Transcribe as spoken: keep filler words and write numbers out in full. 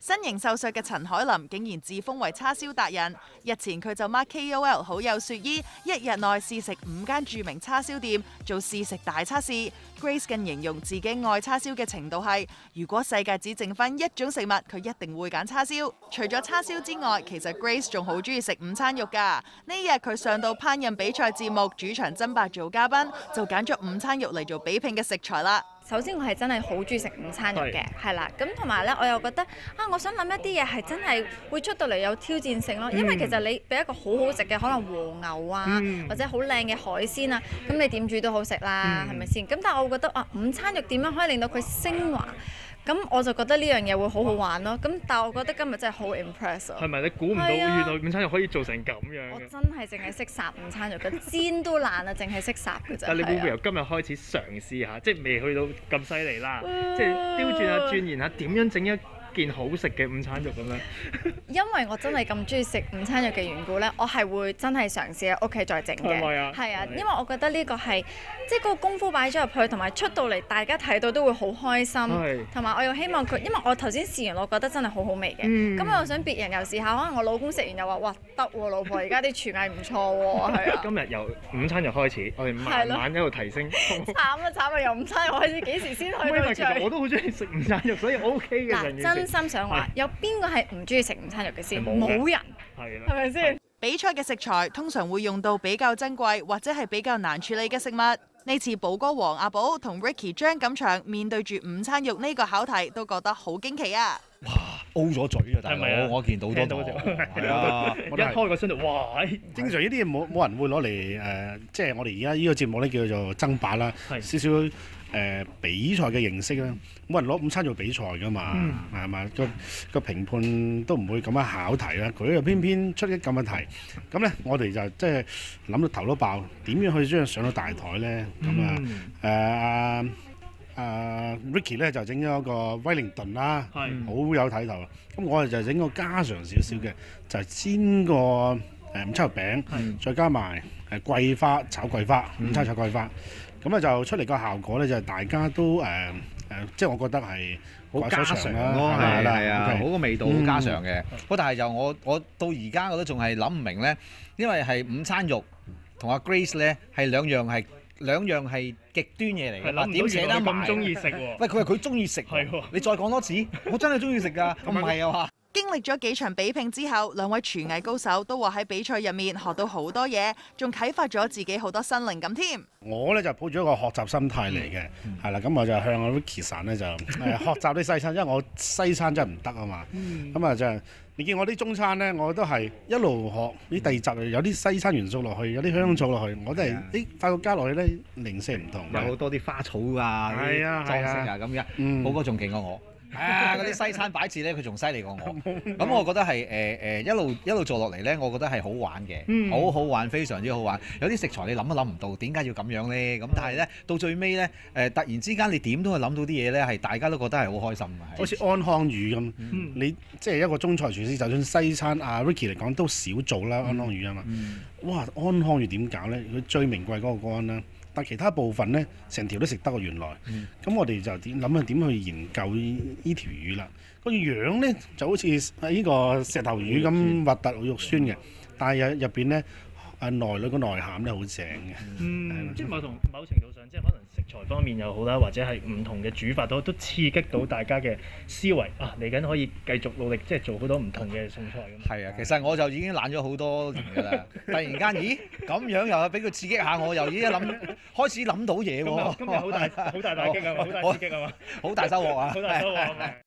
身形瘦削嘅陳凱琳竟然自封為叉燒達人。日前佢就 mark K O L 好友雪姨，一日內試食五間著名叉燒店，做試食大測試。Grace 更形容自己愛叉燒嘅程度係，如果世界只剩翻一種食物，佢一定會揀叉燒。除咗叉燒之外，其實 Grace 仲好中意食午餐肉㗎。呢日佢上到烹飪比賽節目《主場爭霸》做嘉賓，就揀咗午餐肉嚟做比拼嘅食材啦。 首先我係真係好中意食午餐肉嘅，係啦，咁同埋咧我又覺得啊，我想諗一啲嘢係真係會出到嚟有挑戰性咯，因為其實你俾一個好好食嘅可能和牛啊，嗯、或者好靚嘅海鮮啊，咁你點煮都好食啦，係咪先？咁但係我會覺得啊，午餐肉點樣可以令到佢升華？咁我就覺得呢樣嘢會好好玩咯。咁但係我覺得今日真係好 impress 啊！ 係咪你估唔到原來午餐肉可以做成咁樣？ 我真係淨係識烚午餐肉嘅，煎都難啊，淨係識烚嘅啫。 但你會唔會由今日開始嘗試下，即係未去到咁犀利啦，即係刁轉下、鑽研下點樣整一件好食嘅午餐肉咁樣？ 因為我真係咁中意食午餐肉嘅緣故咧，我係會真係嘗試喺屋企再整嘅。 係啊， 係啊，因為我覺得呢個係即係嗰個功夫擺咗入去，同埋出到嚟大家睇到都會好開心。同埋我又希望佢，因為我頭先試完，我覺得真係好好味嘅。咁、嗯、我又想別人又試下，可能我老公食完又話：哇，得喎，老婆而家啲廚藝唔錯喎。係啊。 今日由午餐肉開始，我哋慢慢一路提升。 慘啊慘啊！由午餐肉開始，幾時先去到？ 其實我都好中意食午餐肉，所以 O K 嘅。 嗱，真心想話，有邊個係唔中意食午餐肉嘅先？冇人，係咪先？ 比賽嘅食材通常會用到比較珍貴或者係比較難處理嘅食物。呢次寶哥王阿寶同 Ricky 張錦祥面對住午餐肉呢個考題，都覺得好驚奇啊！ 哇，O 咗嘴啊，大佬！我見到好多係啊， 一開個箱度，哇！ 正常呢啲嘢冇冇人會攞嚟誒，即係我哋而家呢個節目咧叫做爭霸啦，少少誒比賽嘅形式啦。冇人攞午餐做比賽噶嘛，係嘛？個個評判都唔會咁樣考題啦。佢又偏偏出啲咁嘅題，咁咧我哋就即係諗到頭都爆，點樣去將佢上到大台咧？咁啊誒。誒、uh, Ricky 咧就整咗一個威靈頓啦，好有睇頭。咁我哋就整個家常少少嘅，就係、是、煎個誒午餐肉餅，再加埋誒桂花炒桂花，午餐炒桂花。咁咧就出嚟個效果咧就係大家都誒誒、呃呃，即係我覺得係好家常咯，係啊係啊，好個味道好家常嘅。不過但係就我我到而家我都仲係諗唔明咧，因為係午餐肉同阿 Grace 咧係兩樣係。兩樣係極端嘢嚟嘅，點捨得咁中意食喎？ 喂，佢係佢中意食，你再講多次，我真係中意食㗎，唔係啊嘛。 經歷咗幾場比拼之後，兩位廚藝高手都話喺比賽入面學到好多嘢，仲啟發咗自己好多新靈感添。 我咧就抱住一個學習心態嚟嘅，係啦、嗯，咁我就向阿 Ricky 神咧就誒學習啲西餐，因為我西餐真係唔得啊嘛。咁啊、嗯、就你見我啲中餐咧，我都係一路學啲第二集有啲西餐元素落去，有啲香草落去，我都係啲發覺加落去咧零舍唔同， 有好多啲花草啊、啲裝飾啊咁樣，寶哥仲勁過我。啊！嗰啲西餐擺設咧，佢仲犀利過我。咁我覺得係誒誒一路一路做落嚟咧，我覺得係好玩嘅，嗯、好好玩，非常之好玩。有啲食材你諗都諗唔到，點解要咁樣咧？咁但係咧到最尾咧誒，突然之間你點都係諗到啲嘢咧，係大家都覺得係好開心嘅。 好似安康魚咁，嗯、你即係一個中菜廚師，就算西餐啊 Ricky 嚟講都少做啦，安康魚啊嘛。嗯、哇！安康魚點搞咧？佢最名貴嗰個肝啦。但其他部分咧，成條都食得喎原來。咁、嗯、我哋就點諗下點去研究呢條魚啦。個樣咧就好似呢個石頭魚咁核突好肉酸嘅，但係入入邊咧啊內裏個內涵咧好正嘅。 嗯，吧即係某同某程度上，即係可能食材方面又好啦，或者係唔同嘅煮法都都刺激到大家嘅思維啊！嚟緊可以繼續努力，即係做好多唔同嘅餸菜咁。係啊，其實我就已經懶咗好多年㗎啦。突然間，咦咁樣又俾佢刺激下，我又已經諗開始諗到嘢喎。 今日好大好大打擊啊！好大刺激啊嘛！ 好大收穫啊！ 好大收穫啊！